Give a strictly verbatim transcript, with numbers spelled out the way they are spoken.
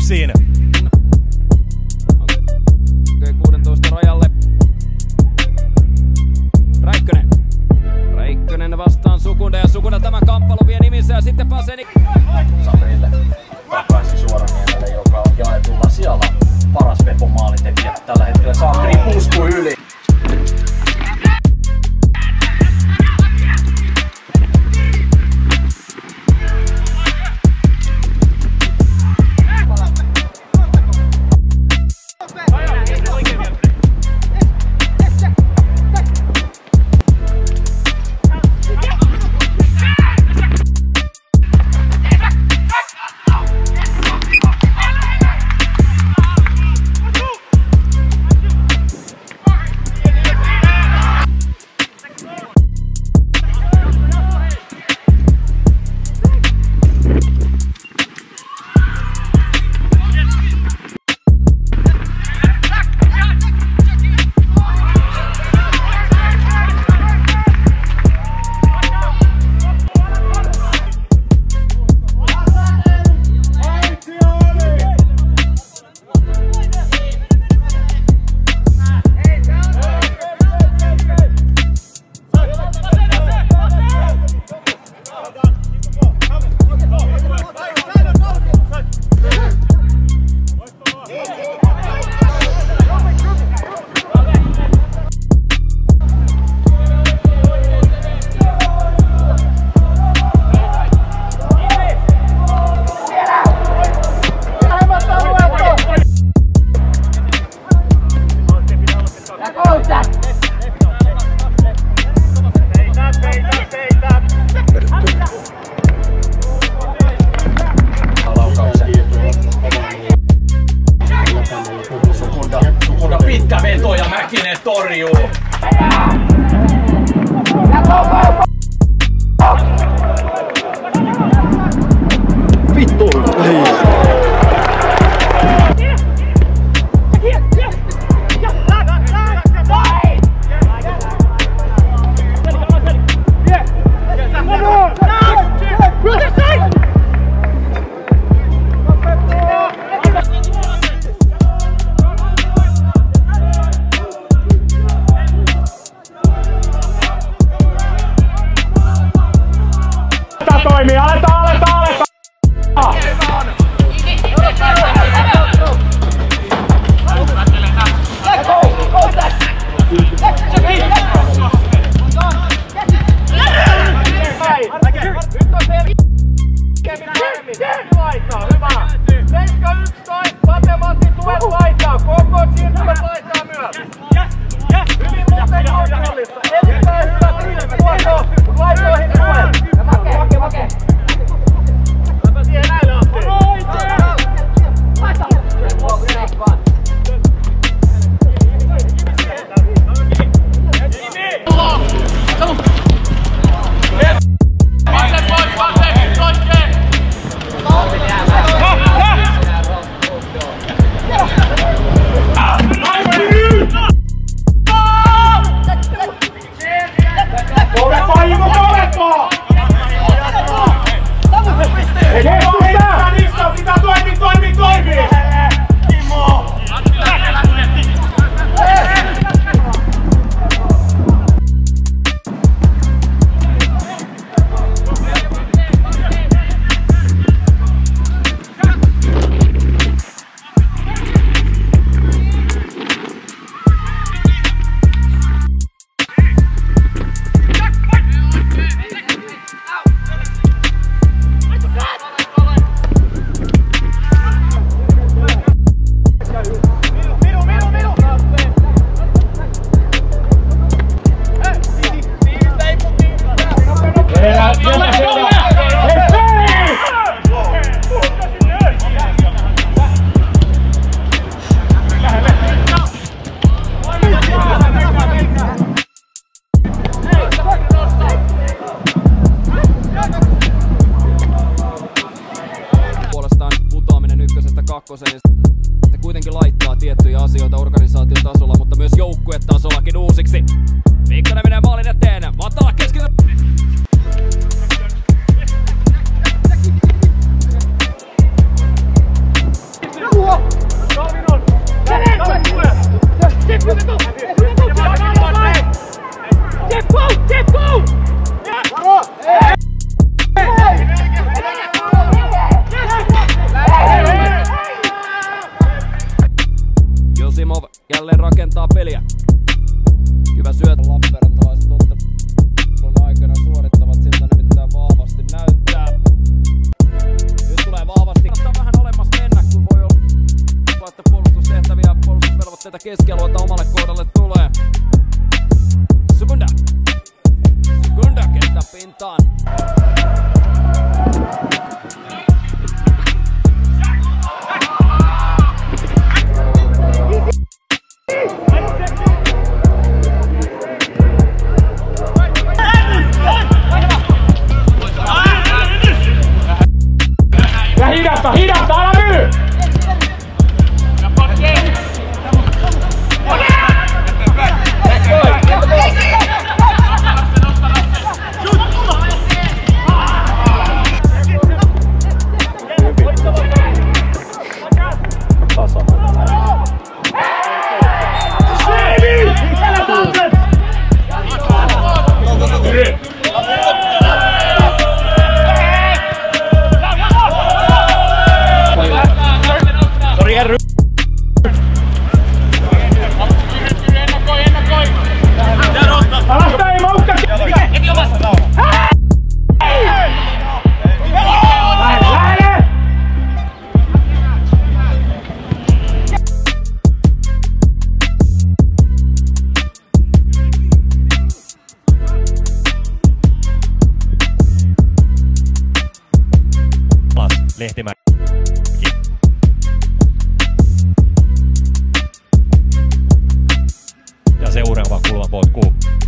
siinä. Okei, kuusitoista rajalle. Räikkönen. Räikkönen vastaan Sukunda ja Sukunda tämän kamppailun vie nimissä ja sitten pääsee Nik... Sabrille takaisin Suoraniemelle, joka on jaetulla sijalla paras Vepon maalintekijä. Tällä hetkellä Sakri puskuu yli. Pitkä veto ja Mäkinen torjuu. Vittu! Toimii, aletaan, aletaan, aletaan! kakkosen, se kuitenkin laittaa tiettyjä asioita organisaatiotasolla, mutta myös joukkuetasollakin uusiksi. Mikkonen menee maalin eteen, Matala keskittyy. Asimov jälleen rakentaa peliä. Hyvä syöttö. Lappeenrantalaiset ottelun aikana suorittavat siltä nimittäin vahvasti näyttää. Nyt tulee vahvasti. Kannattaa vähän olemassa mennä, kun voi olla, että puolustustehtäviä ja puolustusvelvoitteita keskialueelta omalle kohdalle tulee. Sukunda. Sukunda kenttä pintaan. Ja hidasta, hidasta, älä myy! Lehtimäki. Ja seuraava kulma potkuu